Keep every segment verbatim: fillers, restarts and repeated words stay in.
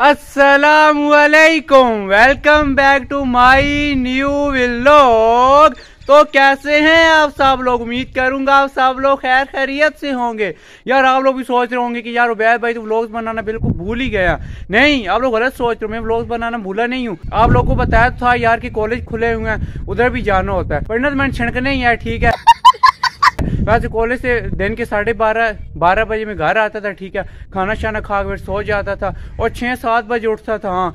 अस्सलामुअलैकुम, welcome back to my new vlog. तो कैसे हैं आप सब लोग? उम्मीद करूंगा आप सब लोग खैर खैरियत से होंगे। यार आप लोग भी सोच रहे होंगे कि यार उबैद भाई तो व्लॉग्स बनाना बिल्कुल भूल ही गया। नहीं, आप लोग गलत सोच रहे हो, मैं व्लॉग्स बनाना भूला नहीं हूँ। आप लोग को बताया था यार कि कॉलेज खुले हुए हैं, उधर भी जाना होता है, वरना तो मैंने छिड़कने ही है। ठीक है, वैसे कॉलेज से दिन के साढ़े बारह बारह बजे में घर आता था। ठीक है, खाना शाना खा कर सो जाता था और छह सात बजे उठता था। हाँ,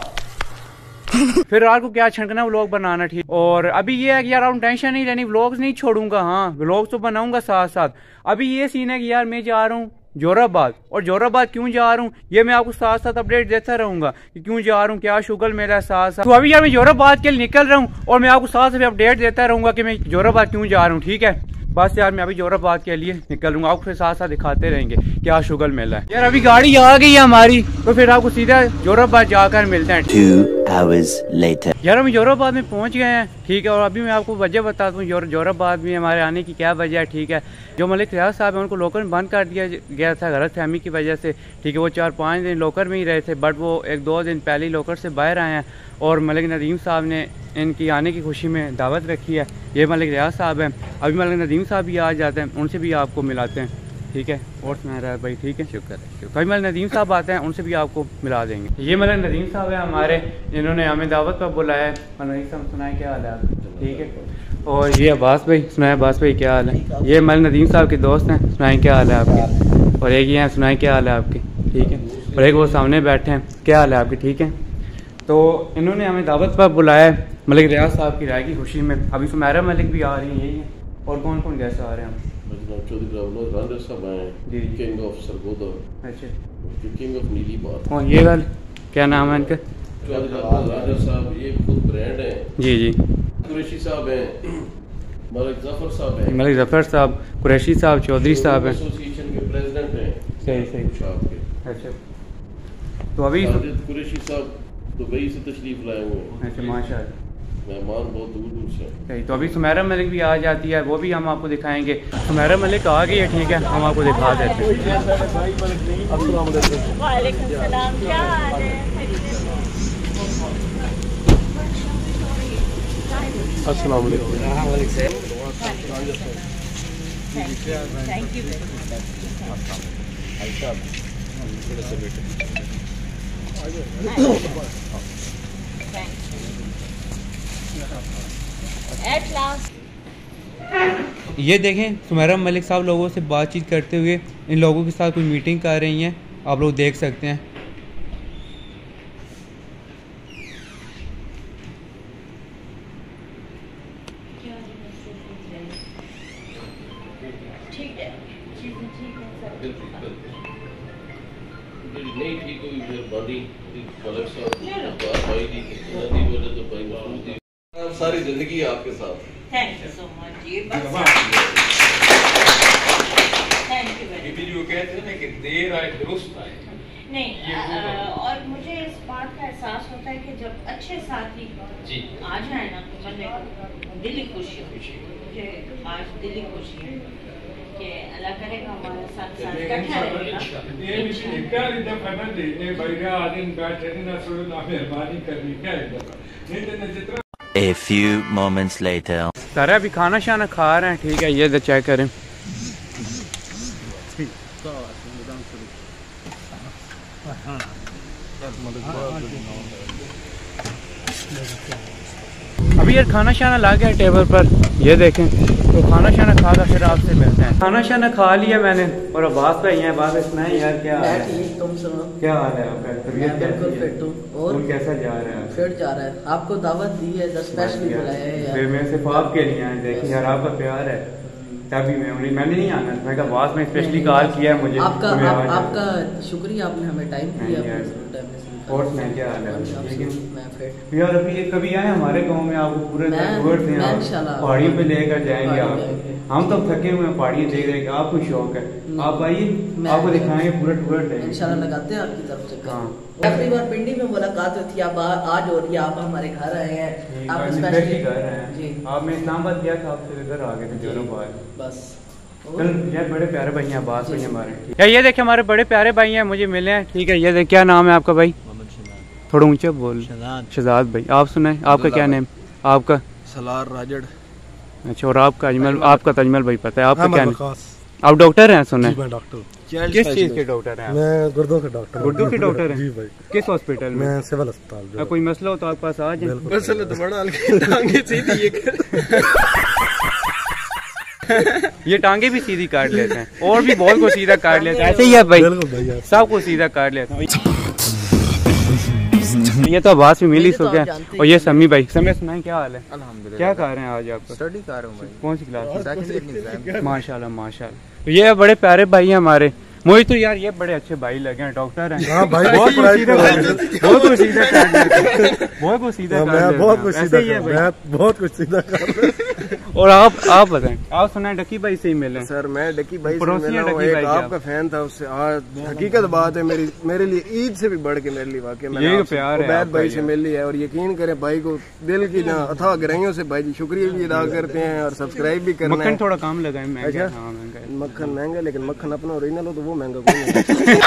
फिर रात को क्या छिड़कना व्लॉग बनाना। ठीक, और अभी ये है कि यार आप टेंशन नहीं लेनी, व्लॉग्स नहीं छोड़ूंगा। हाँ, व्लॉग्स तो बनाऊंगा साथ साथ। अभी ये सीन है कि यार मैं जा रहा हूँ जोराबाद, और जोराबाद क्यों जा रहा हूँ ये मैं आपको साथ साथ अपडेट देता रहूंगा कि क्यों जा रहा हूँ, क्या शुगल मेरा साथ साथ। तो अभी यार मैं जोराबाद के लिए निकल रहा हूँ और मैं आपको साथ साथ अपडेट देता रहूंगा कि मैं जोराबाद क्यों जा रहा हूँ। ठीक है, बस यार मैं अभी जोराबाद के लिए निकलूंगा, आपको फिर साथ साथ दिखाते रहेंगे क्या शुगल मेला है। यार अभी गाड़ी आ गई है हमारी, तो फिर आपको सीधा जोराबाद जाकर मिलते हैं। Two hours later. यार हम जोराबाद में पहुंच गए हैं। ठीक है, और अभी मैं आपको वजह बताता हूँ जोर जोराबाद में हमारे आने की क्या वजह है। ठीक है, जो मलिक रियाज साहब है उनको लोकर में बंद कर दिया गया था गलत फहमी की वजह से। ठीक है, वो चार पाँच दिन लोकर में ही रहे थे, बट वो एक दो दिन पहले ही लोकर से बाहर आए हैं और मलिक नदीम साहब ने इनकी आने की खुशी में दावत रखी है। ये मलिक रियाज साहब हैं, अभी मलिक नदीम साहब भी आ जाते हैं, उनसे भी आपको मिलाते हैं। ठीक है, और सुना रहा है भाई। ठीक है, शुक्र है। कभी मलिक नदीम साहब आते हैं, उनसे भी आपको मिला देंगे। ये मलिक नदीम साहब है हमारे, जिन्होंने हमें दावत पर बुलाया है। मलिक साहब सुनाए क्या हाल है आपका? ठीक है, और ये अब्बास भाई, सुनाए अब्बास भाई क्या हाल है? ये मलिक नदीम साहब के दोस्त हैं, सुनाए क्या हाल है आपके? और एक ये हैं, सुनाए क्या हाल है आपके? ठीक है, और एक वो सामने बैठे हैं, क्या हाल है आपके? ठीक है, तो इन्होंने हमें दावत पर बुलाया है मलिक रियाज साहब की राय की खुशी में। अभी सुमेरा मलिक भी आ रही है, यही है। और कौन कौन कैसे आ रहे हैं? अच्छा, किंग ऑफ नीली बात। कौन ये वाले, क्या नाम है इनका? राजा साहब, ये खुद ब्रांड है। जी जी, कुरैशी साहब हैं, मलिक जफर साहब हैं, मलिक जफर साहब, कुरैशी साहब, चौधरी साहब हैं, एसोसिएशन के प्रेसिडेंट हैं। सही सही के। अच्छा, तो अभी कुरैशी साहब दुबई से तशरीफ लाए हुए हैं। अच्छा, माशाल्लाह, मेहमान बहुत दूर दूर से। सही। तो अभी सुमेरा मलिक भी आ जाती है, वो भी हम आपको दिखाएंगे। सुमेरा मलिक आ गई है। ठीक है, हम आपको दिखा देते हैं। वालेकुम सलाम, क्या हाल है? अस्सलाम वालेकुम। Thank you very at last. ये देखें, सुमेरा मलिक साहब लोगों से बातचीत करते हुए इन लोगों के साथ कोई मीटिंग कर रही हैं, आप लोग देख सकते हैं। ठीक है, चीज़ें ठीक हैं सब। नहीं ठीक हुई फिर बड़ी मलिक साहब बात भाई दी नदी वजह तो भाई मौजूद थी। सारी जिंदगी आपके साथ। Thank you so much. ये बस थैंक यू वेरी मच। वो कहते हैं ना कि देर आए दुरुस्त आए। नहीं, आ, और मुझे इस बात का एहसास होता है कि जब अच्छे साथी जी आ जाए ना तो मैंने दिली खुशी होती है। मुझे आज दिली खुशी है कि अल्लाह करेगा हमारे साथ साथ इकट्ठा रहेगा। ये भी क्या दफा ना देने भैया आदमी बैठे ना सुनो ना मेहरबानी करनी क्या है नहीं तो जितना। A few moments later. सारा अभी खाना शाना खा रहे हैं। ठीक है, ये चेक करें। अभी यार खाना शाना ला गया टेबल पर, ये देखें। तो खाना शाना खा कर फिर आपसे मिलते हैं। खाना शाना खा लिया मैंने, और अब्बास भाई हैं। बात सुनाए यार, क्या हाल है? तुम सुनो, क्या हाल है आपका? तबीयत बिल्कुल फिट हूँ। और कैसा जा रहा है? फिट जा रहा है। आपको दावत दी है, स्पेशली बुलाया है यार। फिर मैं सिर्फ आपके लिए आया। देखिए यार, आपका प्यार है तभी मैं उन्हें मैंने नहीं आना। मैं कहा बात में स्पेशली कॉल किया है मुझे। आपका आप, आपका शुक्रिया, आपने हमें टाइम दिया। और मैं क्या हाल है? लेकिन मैं फिट यार अभी कभी आए हमारे गांव में, आपको पूरे पहाड़ियों पे लेकर जाएंगे आप। हम तो थके हुए हैं पहाड़ियाँ देख रहे हैं, आपको शौक है, आप आइए, आपको दिखाएंगे पूरा टूर। इंशाल्लाह लगाते हैं आपकी तरफ से। हाँ, आखिरी बार पिंडी में मुलाकात हुई थी, आप आज हो रही है, आप हमारे घर आए हैं। आप स्पेशली घर आए हैं। आप मैं इस्लामाबाद गया था, आपसे इधर आ गए थे जोराबाद। बस यार बड़े प्यारे भाई हैं, बात भाई हमारे। यार ये देखिए हमारे बड़े प्यारे भाई हैं, मुझे मिले हैं। ठीक है, ये देखिए क्या नाम है आपका भाई? थोड़ा ऊंचे बोल। शहजाद भाई, आप सुनाए, आपका क्या नेम? आपका? सलार राजड़। अच्छा, और आपका? अजमल। आपका तजमल भाई पता है, आपका क्या नेम? आप डॉक्टर हैं सुने? मैं डॉक्टर। किस चीज के डॉक्टर हैं? मैं गुर्दों के डॉक्टर। गुर्दों के डॉक्टर हैं जी भाई। किस हॉस्पिटल में? मैं सिविल अस्पताल। कोई मसला हो तो आपके पास आ जाए। मसला तो बड़ा टांगे सीधी ये टांगे भी सीधी काट लेते हैं और भी बहुत को सीधा काट लेते हैं। ऐसे ही है भाई, सब को सीधा काट लेते हैं। ये तो आवाज में मिल ही सो गया। और ये समी भाई, समय सुनाए क्या हाल है? अल्हम्दुलिल्लाह। क्या कर रहे हैं आज आप? स्टडी कर रहा हूँ भाई। कौन सी क्लास? सेकंड। माशाल्लाह माशाल्लाह। तो ये बड़े प्यारे भाई हैं हमारे। मुझे तो यार ये बड़े अच्छे भाई लगे हैं, डॉक्टर हैं। हाँ भाई, बहुत कुछ सीधा बहुत कुछ सीधा कर देते, बहुत कुछ सीधा कर देते, बहुत कुछ सीधा है भाई, बहुत कुछ सीधा कर। और आप आप बताएं, आप सुना डकी भाई से ही मिले? सर मैं डकी भाई से मिला हूं, एक आपका फैन था उससे। आज हकीकत बात है, मेरी मेरे लिए ईद से भी बढ़ के मेरे लिए वाकई में ये प्यार है। उबैद भाई से मिल लिया है और यकीन करें भाई को दिल की ना अथाह गहराइयों से भाई जी शुक्रिया भी अदा करते हैं और सब्सक्राइब भी करना है। मक्खन थोड़ा कम लगाए महंगा। अच्छा हाँ महंगा है। मक्खन महंगा, लेकिन मक्खन अपना ओरिजिनल हो तो वो महंगा कोई नहीं।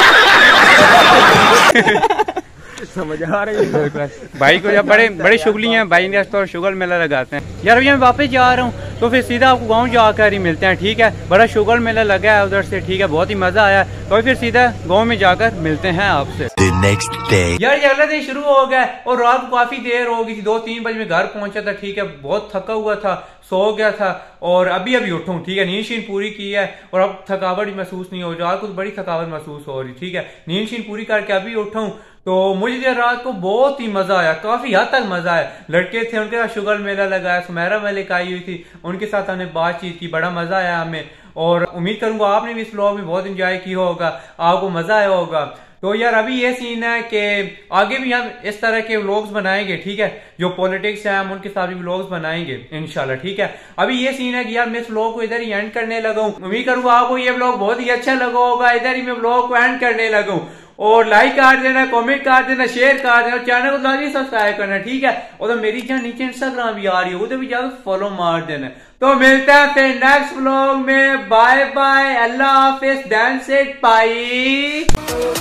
समझ आ रही है भाई को। जब बड़े बड़े शुगली हैं भाई ने तो शुगर मेला लगाते हैं। यार अभी मैं वापस जा रहा हूँ तो फिर सीधा आपको गांव जाकर ही मिलते हैं, ठीक है? बड़ा शुगर मेला लगा है उधर से, ठीक है? बहुत ही मजा आया। तो फिर सीधा गांव में जाकर मिलते हैं आपसे। Next day. यार ये अगला दिन शुरू हो गया और रात को काफी देर हो गई थी, दो तीन बजे में घर पहुंचा था, ठीक है? बहुत थका हुआ था, सो गया था और अभी अभी उठूं, ठीक है? नींद शीन पूरी की है और अब थकावट भी महसूस नहीं हो रही। रात को बड़ी थकावट महसूस हो रही, ठीक है? नींद शीन पूरी करके अभी उठाऊं तो मुझे रात को बहुत ही मजा आया, काफी हद तक मजा आया। लड़के थे, उनके साथ शुगर मेला लगाया, सुमेरा मलिक आई हुई थी, उनके साथ हमने बातचीत की, बड़ा मजा आया हमें। और उम्मीद करूंगा आपने भी इस व्लॉग में बहुत एंजॉय किया होगा, आपको मजा आया होगा। तो यार अभी ये सीन है कि आगे भी हम इस तरह के व्लॉग्स बनाएंगे, ठीक है? जो पॉलिटिक्स है हम उनके साथ भी व्लॉग्स बनाएंगे इंशाल्लाह, ठीक है? अभी ये सीन है कि यार मैं इस व्लॉग को इधर ही एंड करने लगा हूँ। उम्मीद करूंगा आपको ये व्लॉग बहुत ही अच्छा लगा होगा। इधर ही मैं व्लॉग को एंड करने लगा हूँ और लाइक कर देना, कमेंट कर देना, शेयर कर देना और चैनल को लाजमी सब्सक्राइब करना, ठीक है? और तो मेरी जहाँ नीचे इंस्टाग्राम भी आ रही है, उधर भी जाकर फॉलो मार देना। तो मिलते हैं फिर नेक्स्ट व्लॉग में। बाय बाय, अल्लाह हाफिज, दैन सेड बाय।